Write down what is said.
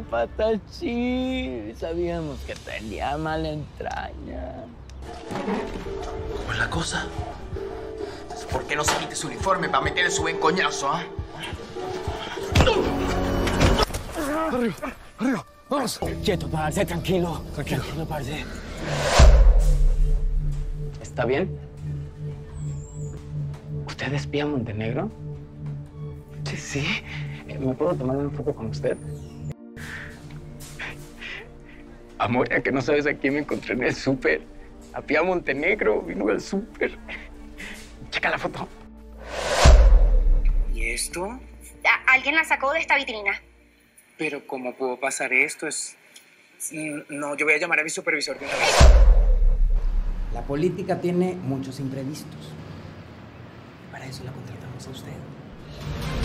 patachín. Sabíamos que tenía mala entraña. ¿Cómo es la cosa? ¿Por qué no se quite su uniforme para meterle su buen coñazo, ah? Arriba, vamos. Quieto, parce, tranquilo. Tranquilo, parce. ¿Está bien? ¿Usted espía a Montenegro? Sí. ¿Me puedo tomar una foto con usted? Amor, ya que no sabes a quién me encontré en el súper. A Pía Montenegro, vino al súper. Checa la foto. ¿Y esto? Alguien la sacó de esta vitrina. ¿Pero cómo pudo pasar esto? No, yo voy a llamar a mi supervisor de una vez. La política tiene muchos imprevistos. Para eso la contratamos a usted.